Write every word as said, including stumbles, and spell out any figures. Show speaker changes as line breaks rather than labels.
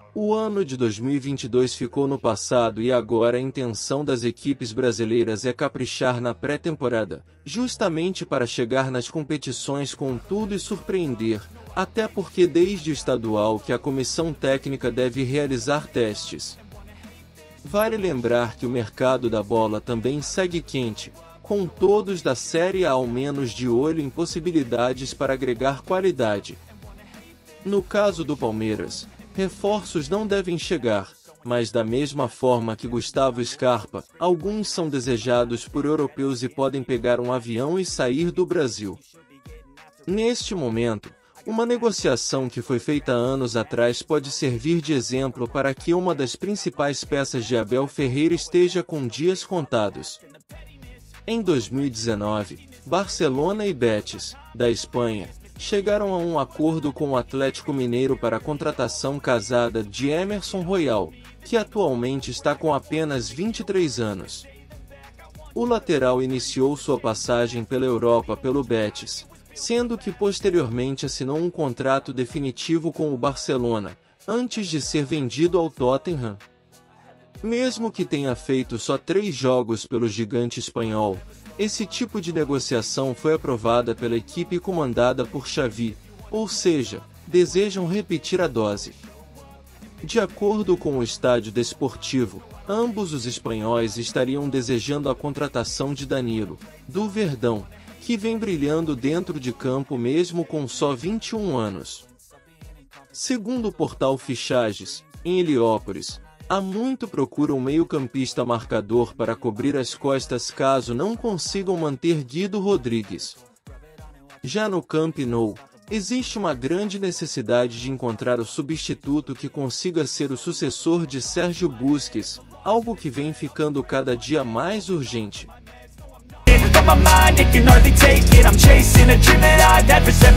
O ano de dois mil e vinte e dois ficou no passado e agora a intenção das equipes brasileiras é caprichar na pré-temporada, justamente para chegar nas competições com tudo e surpreender, até porque desde o estadual que a comissão técnica deve realizar testes. Vale lembrar que o mercado da bola também segue quente, com todos da Série A ao menos de olho em possibilidades para agregar qualidade. No caso do Palmeiras, reforços não devem chegar, mas da mesma forma que Gustavo Scarpa, alguns são desejados por europeus e podem pegar um avião e sair do Brasil. Neste momento, uma negociação que foi feita anos atrás pode servir de exemplo para que uma das principais peças de Abel Ferreira esteja com dias contados. Em dois mil e dezenove, Barcelona e Betis, da Espanha, chegaram a um acordo com o Atlético Mineiro para a contratação casada de Emerson Royal, que atualmente está com apenas vinte e três anos. O lateral iniciou sua passagem pela Europa pelo Betis, sendo que posteriormente assinou um contrato definitivo com o Barcelona, antes de ser vendido ao Tottenham. Mesmo que tenha feito só três jogos pelo gigante espanhol, esse tipo de negociação foi aprovada pela equipe comandada por Xavi, ou seja, desejam repetir a dose. De acordo com o Estádio Desportivo, ambos os espanhóis estariam desejando a contratação de Danilo, do Verdão, que vem brilhando dentro de campo mesmo com só vinte e um anos. Segundo o portal Fichajes, em Heliópolis, há muito procura um meio-campista marcador para cobrir as costas caso não consigam manter Guido Rodrigues. Já no Camp Nou, existe uma grande necessidade de encontrar o substituto que consiga ser o sucessor de Sérgio Busquets, algo que vem ficando cada dia mais urgente.
Got my mind, it can hardly take it. I'm chasing a dream that I've had for